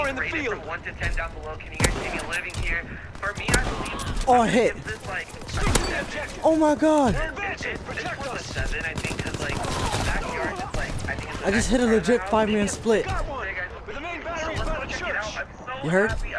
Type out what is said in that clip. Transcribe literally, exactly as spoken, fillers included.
in the field. From one to ten down below. Can you guys see me living here? For me, I believe. Oh, hit. This, like, oh my God. It, it, it's more than seven, I think, because like backyard is like I think it's I just hit a legit five-man split. You heard? You heard?